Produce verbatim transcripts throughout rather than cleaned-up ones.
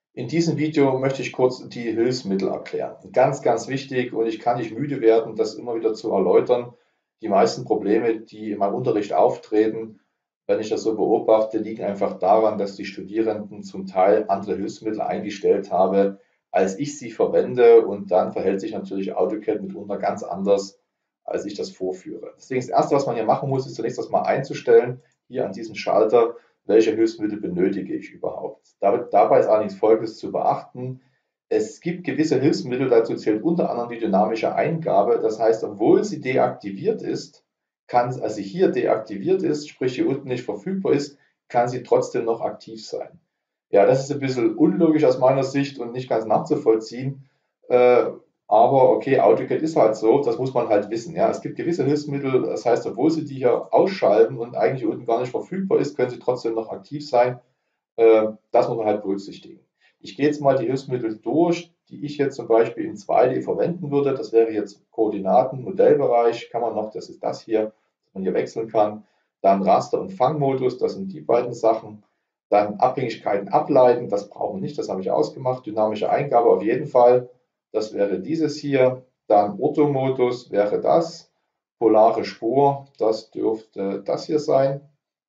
In diesem Video möchte ich kurz die Hilfsmittel erklären. Ganz, ganz wichtig, und ich kann nicht müde werden, das immer wieder zu erläutern. Die meisten Probleme, die in meinem Unterricht auftreten, wenn ich das so beobachte, liegen einfach daran, dass die Studierenden zum Teil andere Hilfsmittel eingestellt haben, als ich sie verwende, und dann verhält sich natürlich AutoCAD mitunter ganz anders, als ich das vorführe. Deswegen das Erste, was man hier machen muss, ist zunächst das mal einzustellen, hier an diesem Schalter, welche Hilfsmittel benötige ich überhaupt. Dabei ist allerdings Folgendes zu beachten: Es gibt gewisse Hilfsmittel, dazu zählt unter anderem die dynamische Eingabe. Das heißt, obwohl sie deaktiviert ist, kann, also hier deaktiviert ist, sprich hier unten nicht verfügbar ist, kann sie trotzdem noch aktiv sein. Ja, das ist ein bisschen unlogisch aus meiner Sicht und nicht ganz nachzuvollziehen. Äh, aber okay, AutoCAD ist halt so, das muss man halt wissen. Ja, es gibt gewisse Hilfsmittel, das heißt, obwohl sie die hier ausschalten und eigentlich unten gar nicht verfügbar ist, können sie trotzdem noch aktiv sein. Äh, das muss man halt berücksichtigen. Ich gehe jetzt mal die Hilfsmittel durch, die ich jetzt zum Beispiel in zwei D verwenden würde. Das wäre jetzt Koordinaten, Modellbereich, kann man noch, das ist das hier, dass man hier wechseln kann. Dann Raster- und Fangmodus, das sind die beiden Sachen. Dann Abhängigkeiten ableiten, das brauchen wir nicht, das habe ich ausgemacht. Dynamische Eingabe auf jeden Fall, das wäre dieses hier. Dann Orthomodus wäre das. Polare Spur, das dürfte das hier sein.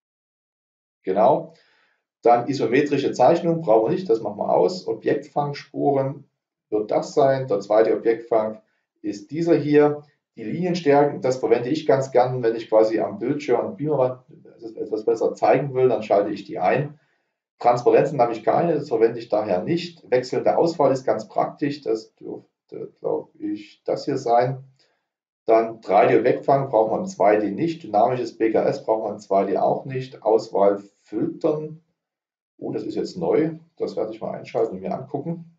Genau. Dann isometrische Zeichnung brauchen wir nicht, das machen wir aus. Objektfangspuren wird das sein. Der zweite Objektfang ist dieser hier. Die Linienstärken, das verwende ich ganz gern, wenn ich quasi am Bildschirm und Beamer etwas besser zeigen will, dann schalte ich die ein. Transparenzen habe ich keine, das verwende ich daher nicht. Wechselnde Auswahl ist ganz praktisch, das dürfte, glaube ich, das hier sein. Dann drei D-Objektfang braucht man im zwei D nicht. Dynamisches B K S braucht man im zwei D auch nicht. Auswahl filtern. Oh, das ist jetzt neu. Das werde ich mal einschalten und mir angucken.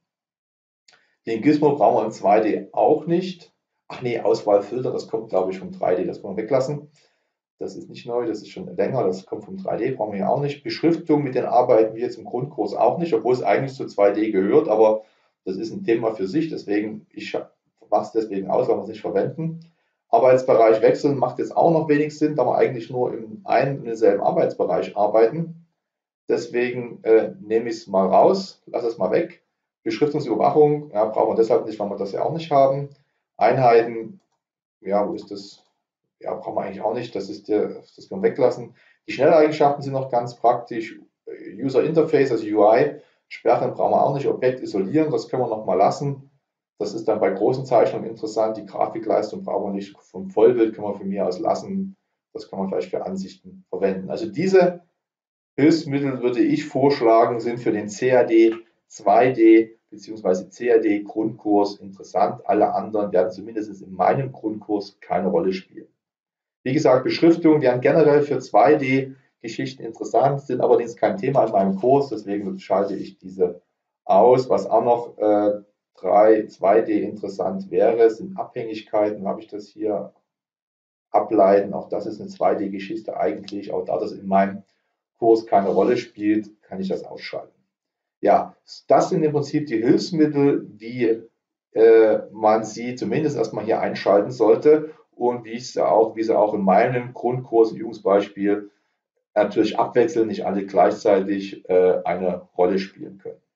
Den Gizmo brauchen wir im zwei D auch nicht. Ach nee, Auswahlfilter, das kommt, glaube ich, vom drei D. Das können wir weglassen. Das ist nicht neu, das ist schon länger. Das kommt vom drei D, brauchen wir hier auch nicht. Beschriftung, mit den arbeiten wir jetzt im Grundkurs auch nicht, obwohl es eigentlich zu zwei D gehört. Aber das ist ein Thema für sich. Deswegen, ich mache es deswegen aus, weil wir es nicht verwenden. Arbeitsbereich wechseln macht jetzt auch noch wenig Sinn, da wir eigentlich nur im einen und denselben Arbeitsbereich arbeiten. Deswegen äh, nehme ich es mal raus, lasse es mal weg. Beschriftungsüberwachung, ja, brauchen wir deshalb nicht, weil wir das ja auch nicht haben. Einheiten, ja, wo ist das? Ja, brauchen wir eigentlich auch nicht, das ist der, das können wir weglassen. Die Schnelleigenschaften sind noch ganz praktisch. User Interface, also U I, Sperren brauchen wir auch nicht. Objekt isolieren, das können wir noch mal lassen. Das ist dann bei großen Zeichnungen interessant. Die Grafikleistung brauchen wir nicht. Vom Vollbild können wir von mir aus lassen. Das kann man gleich für Ansichten verwenden. Also diese Hilfsmittel, würde ich vorschlagen, sind für den C A D zwei D bzw. C A D Grundkurs interessant. Alle anderen werden zumindest in meinem Grundkurs keine Rolle spielen. Wie gesagt, Beschriftungen wären generell für zwei D Geschichten interessant, sind allerdings kein Thema in meinem Kurs, deswegen schalte ich diese aus. Was auch noch äh, drei, zwei D interessant wäre, sind Abhängigkeiten. Habe ich das hier? Ableiten, auch das ist eine zwei D Geschichte eigentlich. Auch da das in meinem Kurs keine Rolle spielt, kann ich das ausschalten. Ja, das sind im Prinzip die Hilfsmittel, wie äh, man sie zumindest erstmal hier einschalten sollte und wie ich sie auch, wie sie auch in meinem Grundkurs, Übungsbeispiel, natürlich abwechselnd, nicht alle gleichzeitig äh, eine Rolle spielen können.